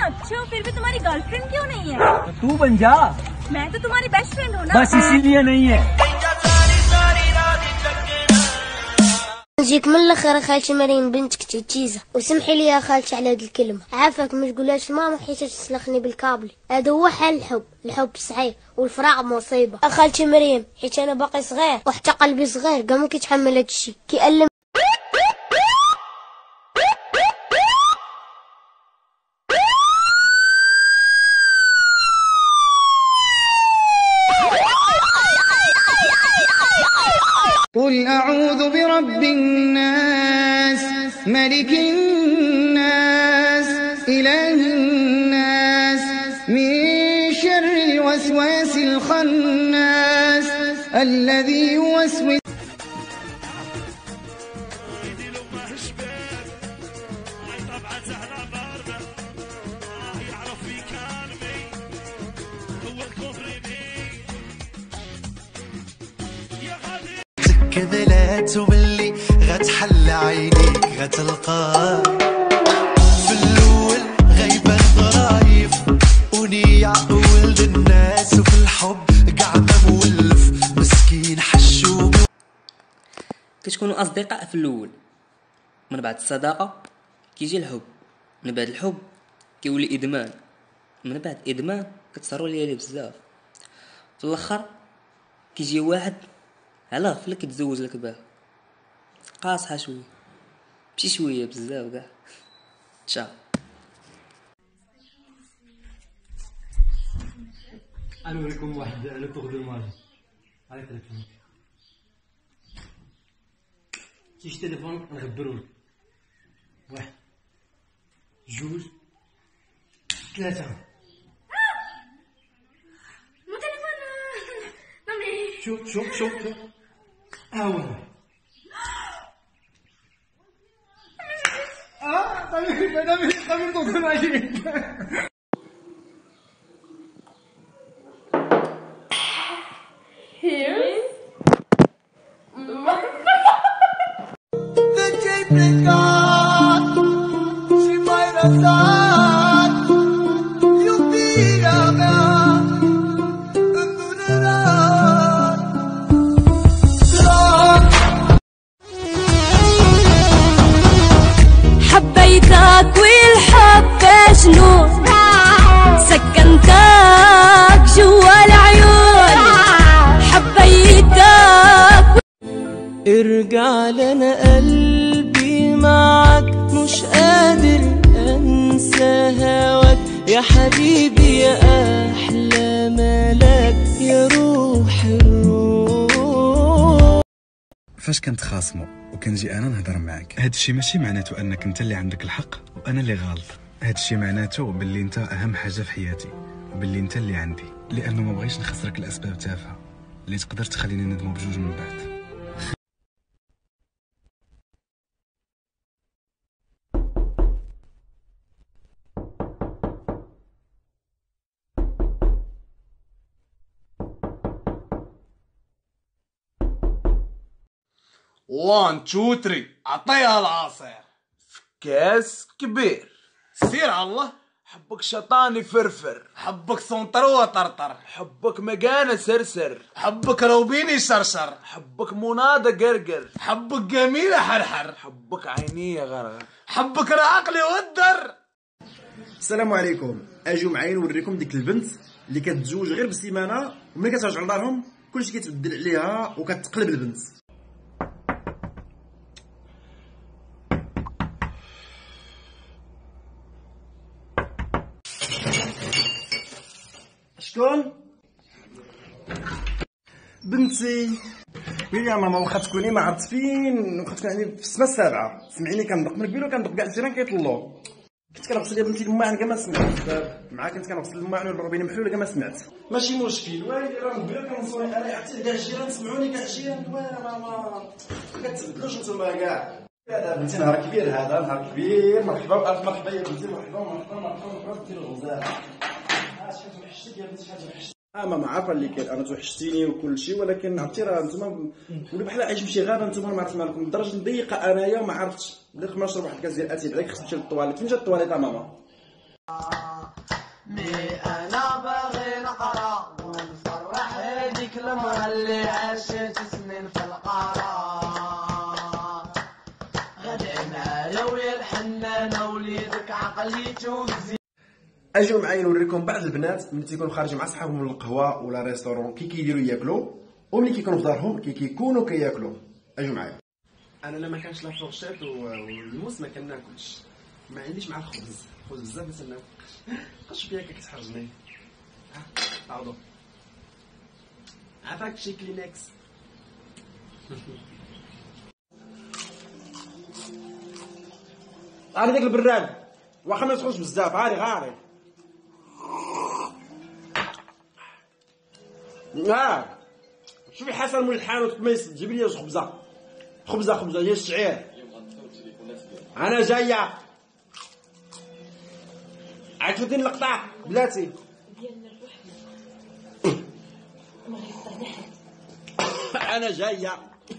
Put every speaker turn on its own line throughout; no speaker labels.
अच्छा फिर भी तुम्हारी गर्लफ्रेंड क्यों नहीं है?
तू बन जा।
मैं तो तुम्हारी बेस्ट फ्रेंड हूँ ना।
बस इसीलिए नहीं है।
نجيك من الاخر خالتي مريم بنتك تيتيزه، وسمحي لي يا خالتي على هاد الكلمه، عافاك ما تقولهاش لماما حيت تسلخني بالكابلي. هذا هو حال الحب، الحب صحيح والفراق مصيبه. خالتي مريم حيت انا باقي صغير وحتى قلبي صغير كاع ما كيتحمل هاد الشيء، كيألم.
قل أعوذ برب الناس ملك الناس إله الناس من شر الوسواس الخناس الذي يوسوس.
كذلات وباللي غتحل عينيك غتلقاه في الاول غيبة ضرايف ونيع ولد الناس وفي الحب كاع ما مولف مسكين حشوم.
كتكونوا اصدقاء في الاول، من بعد الصداقه كيجي الحب، من بعد الحب كيولي ادمان، من بعد ادمان كتصروا ليالي بزاف، في الاخر كيجي واحد على غفله كتزوج لك باه قاصحه شويه ماشي شويه بزاف كاع. تشا
نوريكم واحد لو كور دو ماجي. هاي تليفونك، كيش تليفون نغبرولك. 1 2 3. شوف هو دامي توصل ماشي.
حبيتك والحب جنون، سكنتك جوا العيون، حبيتك.
ارجع لنا قلبي معك مش قادر انسى هواك يا حبيبي يا احلى ملاك يا روح الروح.
فاش كنتخاصموا وكنجي انا نهضر معاك، هاد الشيء ماشي معناته انك انت اللي عندك الحق وانا اللي غلط، هاد الشيء معناته باللي انت اهم حاجه في حياتي وباللي انت اللي عندي، لانه ما بغيتش نخسرك لاسباب تافهه اللي تقدر تخلينا ندموا بجوج من بعد.
وان تو تري عطيها العصير في كاس كبير. سير على الله. حبك شطاني فرفر، حبك سنطر وطرطر، حبك مكانه سرسر، حبك روبيني شرشر، حبك مناضة قرقر، حبك جميلة حرحر، حبك عينية غرغر، حبك رعقلي ودر.
السلام عليكم. اجيو معايا نوريكم ديك البنت اللي كتزوج غير بسيمانه وملي كترجع لدارهم كلشي كيتبدل عليها وكتقلب البنت. شكون؟ بنتي. ويلي يا ماما واخا تكوني ما عرفت فين، واخا تكون عندي في السما السابعه، سمعيني كندق من قبيله كندق كاع الجيران كيطلوا. كنت كنغسل يا بنتي الماعن كاع ما سمعت، معاك كنت كنغسل الماعن والروبيني محلول كاع ما سمعت. ماشي مشكل، ويلي راه من قبيله كنصوني انا حتى كاع الجيران سمعوني، كاع الجيران دويره ماما كتبدلوش نتوما كاع. هذا بنتي نهار كبير، هذا نهار كبير. مرحبا والف مرحبا يا بنتي، مرحبا مرحبا مرحبا بنتي الغزاله. شحال توحشتك يا بنتي، شحال توحشتك. ماما عارفه اللي كاين، انا توحشتيني وكل شيء، ولكن عرفتي راه نتوما ولي بحال عايش فشي غابه، نتوما ما عرفت مالكم لدرجه نضيقه انايا وما عرفتش. بديت نشرب واحد الكاس ديال اتاي بعدا خصني نمشي للطواليت. فين جات الطواليت ماما؟
انا باغي نقرا ونفرح هذيك المرا اللي عاشت سنين في القرى. غدا معايا ويا الحنانه وليدك عقليته مزيان.
اجيو معايا نوريكم بعض البنات ملي تيكونوا خارجين مع صحابهم من القهوه ولا ريستورون كي كيديروا ياكلوا، وملي كيكونوا في دارهم كي كيكونوا كياكلوا. اجيو معايا. انا لما كانش لا فورشيت والموس ما كناكلش، ما عنديش مع الخبز بزاف باش ناكل. قش بيا كتحرجني. ها عوضو عافاك شي كلينكس. عارف داك البراد واخا ما يسخنش بزاف، عاري غاري. شوفي حسن مول الحانوت قميص جيب لي خبزه ديال الشعير. انا جايه عجبتني اللقطه بلاتي. انا جايه.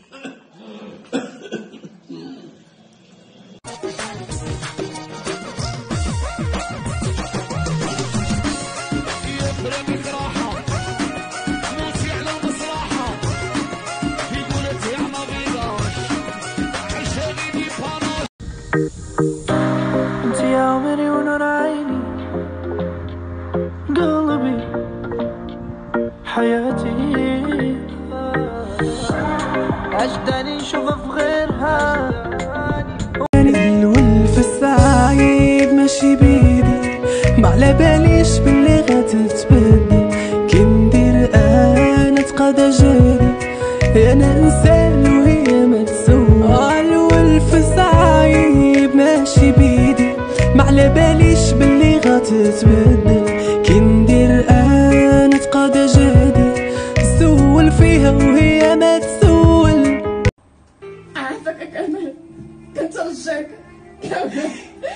انت يا عمري ونور عيني قلبي حياتي، عجباني نشوفها في غيرها. الولف السعيد ماشي بيدي، ما على باليش باللي غتتبدل. كي ندير انا تقاضى جهدي، انا انسان وهي ما تسوى. الولف السعيد ماشي بيدي، ما على باليش باللي غتتبدل. كي ندير انا تقاضى جهدي، نسول فيها وهي ما تسول.
عافاك كمل كنت رجاك كمل.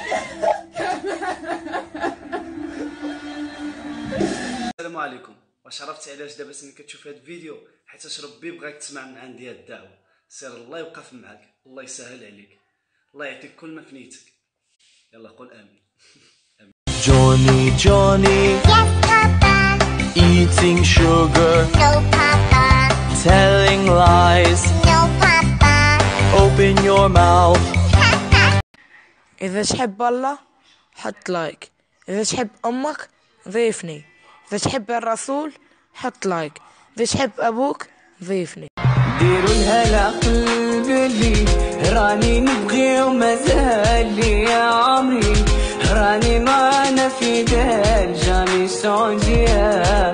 السلام عليكم، واش عرفتي علاش دابا سنين كتشوف هاد الفيديو؟ حيت ربي بغاك تسمع من عندي هاد الدعوه. سير الله يوقف معاك، الله يسهل عليك، الله يعطيك كل ما في نيتك. يلا قول امين.
Johnny, yes papa, eating sugar, no papa, telling lies, no papa, open your mouth.
إذا تحب الله حط لايك، إذا تحب أمك ضيفني، إذا تحب الرسول حط لايك، إذا تحب أبوك ضيفني.
ديروا لها قلبي لي راني نبغي ومازال يا عمري، راني معنا في دال جامي سعودية،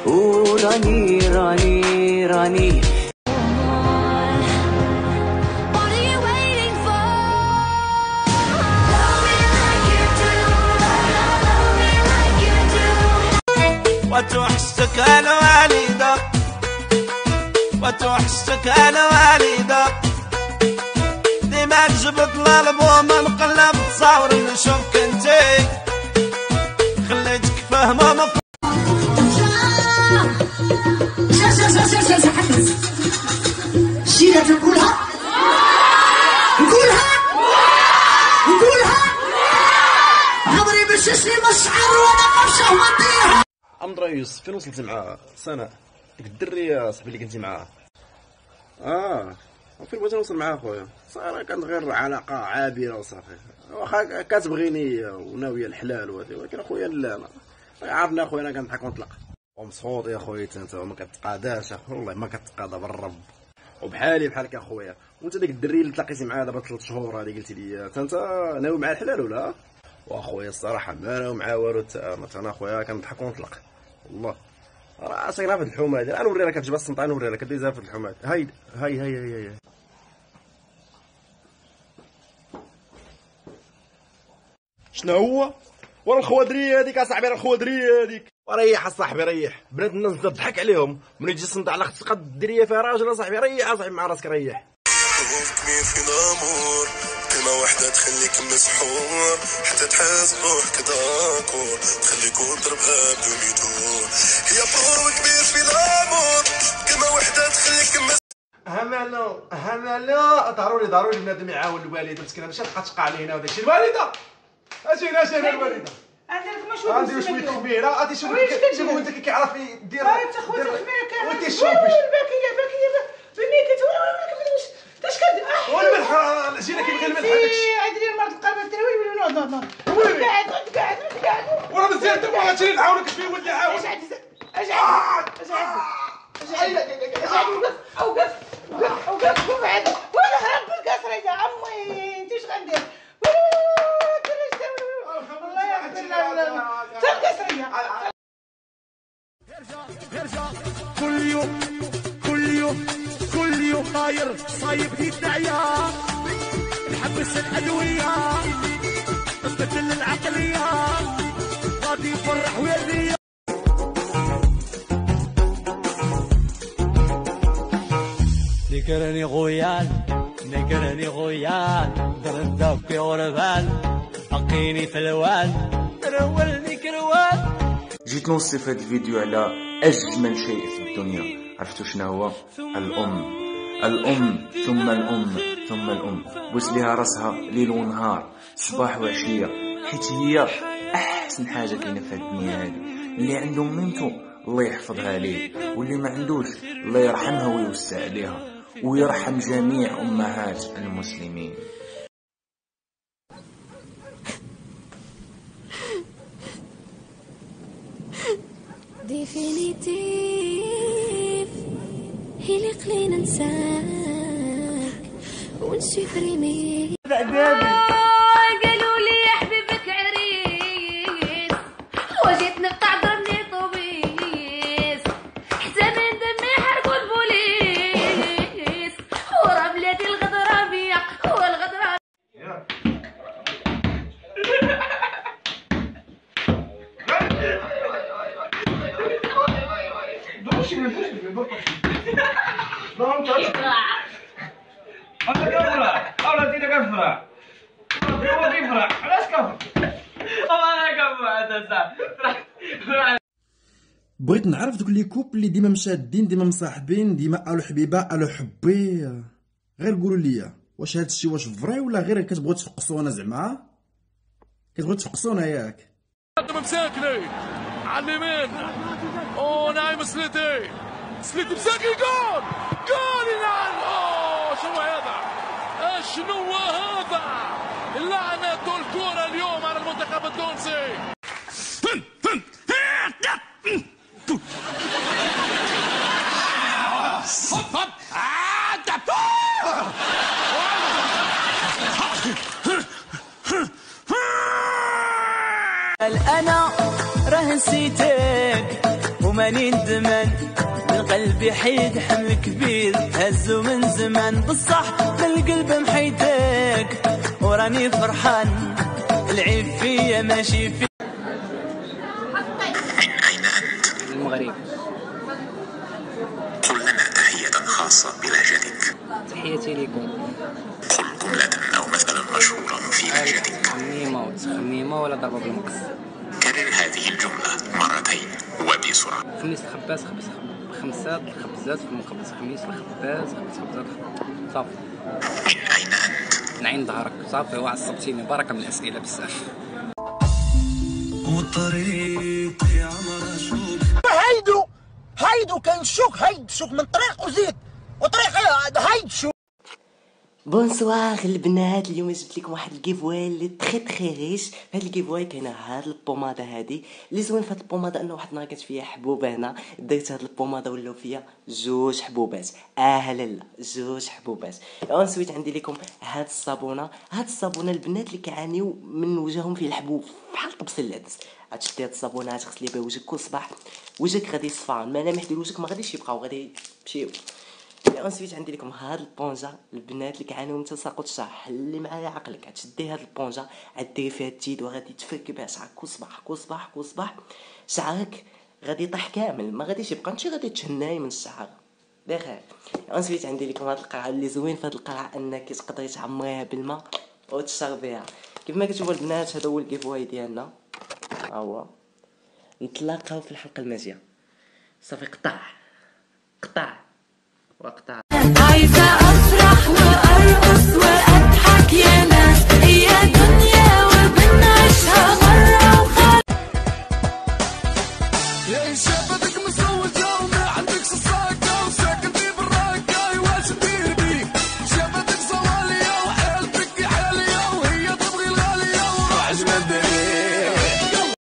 وراني
وتوحشتك الوالدة، وتوحشتك الوالدة، ديما جبت الالبوم نقلب تصاور نشوفك انتي، خليتك فاهمة
شيلة نقولها عمري بششني مشعر وانا مشى ومديها.
عمد رئيس فين وصلتي مع سناء ديك الدريه صاحبي اللي كنتي معاها؟ فين بغيتي نوصل معاها خويا؟ صراحه كانت غير علاقه عابره وصافي، واخا كتبغيني وناويه الحلال وهذه، ولكن اخويا لا عارفني اخويا انا كنضحك ونطلق ومسخوط يا خويا. انت ما كتقاداش اخويا، والله ما كتقادا بالرب، وبحالي بحالك اخويا. وانت ديك الدريه اللي تلاقيتي معاها دابا 3 شهور هذه قلتي لي انت ناوي مع الحلال ولا؟ واخويا الصراحه ما ناوي معاه والو. انا اخويا كنضحك ونطلق والله. راه ساكنه في الحومه هذه، نوري لك كتجيب السنطه نوري لك كديزها في الحومه. هاي شنو هو؟ ورا الخوادريه هذيك اصاحبي، راه الخوادريه هذيك. وريح اصاحبي ريح، بنات الناس تضحك عليهم ملي تجي السنطه على اختك قد الدريه فيها راجل اصاحبي. ريح اصاحبي مع راسك ريح.
كبير في الامور، كلمه واحده تخليك مسحور، حتى تحس بروحك داكور، تخليك وتضربها بدون يدور. هي بور كبير في الامور، كلمه واحده تخليك
همالو ضروري بنادم يعاون الوالده مسكينه، ماشي تبقى تشقى علينا وداك الشيء. الوالده اجينا الوالده عندي شويه خميره غادي شوف انت كيعرف يدير
انت خويا الخميره كاع
وانت شوفي
باكيه بني اش كد
والملح العجينه كيبغي الملح هذاكشي
عندي المرض القلب التروي نوض قاعد
وراه مزيان انت ما غاديش نعاونك شويه ولي عاود
اش اوقف وبعد وانا هرب بالقصر يا عمي انت اش غندير الله يغفر لنا تا القصريه
كل يوم طاير صايب في الدعية نحبس الأدوية تبدل العقلية غادي يفرح ويرية نكرني غويان درد في غربان بقيني في الوان رولني كروان.
جيت نوصف هذا الفيديو على أجمل شيء في الدنيا. عرفتوا شنو هو؟ الأم ثم الأم ثم الأم. بوس ليها راسها ليل ونهار صباح وعشية، حيت هي أحسن حاجة كاينة في هذه الدنيا هذه. اللي عنده ميمتو الله يحفظها ليه، واللي ما عندوش الله يرحمها ويوسع عليها ويرحم جميع أمهات المسلمين.
ديفينيتيف هي اللي قلينا ننساك ونشوف ريمي قالوا لي يا حبيبك عريس وجيت نقطع ضربني طوبيس حتى من دمي حرقوا البوليس ورا بلادي الغدرابية والغدرابية.
بغيت نعرف دوك لي كوب اللي ديما مشادين ديما مصاحبين ديما الو حبيبه الو حبي، غير قولوا لي واش هاد الشيء واش فري ولا غير كتبغيو تفقصونا؟ زعما كتبغيو تفقصونا ياك؟
مساكني على اليمين ونايم سليتي مساكي جول ينعل. شنو هذا؟ شنو هذا؟ لعنة الكرة اليوم على المنتخب التونسي.
انا راه نسيتك وماني ندمن من قلبي حيد حمل كبير هزو من زمان بصح من القلب محيتك وراني فرحان العيب فيا ماشي في.
من أين أنت؟
المغرب.
قل لنا تحية خاصة بلهجتك.
تحياتي لكم.
قل جملة أو مثلا مشهورا في لهجتك.
خميمة ولا ضربة بالمقص.
كرر هذه الجملة مرتين وبسرعة.
خميس الخباز خمسات الخبزات في المخبز. خميس الخباز خبزات صافي.
من أين أنت؟
من عين ظهرك صافي. وعصبتيني بركة من الأسئلة بزاف.
والطريق يا عمر شوك
هيدو كان شوك هيد شوك من طريق وزيد وطريق هيد شوك.
بونسوار البنات، اليوم جبت لكم واحد الكيفواي اللي تخي ريش. في هاد الكيفواي كاينه هاد البوماده هادي اللي زوين في هاد البوماده انه واحد النهار كانت فيها حبوبه هنا، درت هاد البوماده ولاو فيها جوج حبوبات. لا جوج حبوبات. ونسويت عندي لكم هاد الصابونه. هاد الصابونه البنات اللي كيعانيو من وجههم فيه الحبوب بحال طبس العدس، غتشدي هاد الصابونه غتغسلي بها وجهك كل صباح، وجهك غادي يصفى، الملامح ديال وجهك ما غاديش يبقاو، غادي يمشيو. ونسيت عندي لكم هاد البونجا البنات اللي كيعانيو من تساقط الشعر. حلي معايا عقلك، غتشدي هاد البونجا غديري فيها التيد وغادي تفكي بها شعرك كل صباح شعرك غادي يطيح كامل، ما غاديش يبقى انت غادي تشناي من الشعر بخير. ونسيت عندي لكم هاد القرعه اللي زوين في هاد القرعه انك تقدري تعمريها بالماء وتشربيها كيف ما كتشوفوا البنات. هذا هو الكيفواي ديالنا، ها هو. نتلاقاو في الحلقه الماجيه. صافي قطع
عايزة أفرح وأرقص وأضحك يا ناس، هي دنيا وبنعيشها مرة وخلاص.
شابة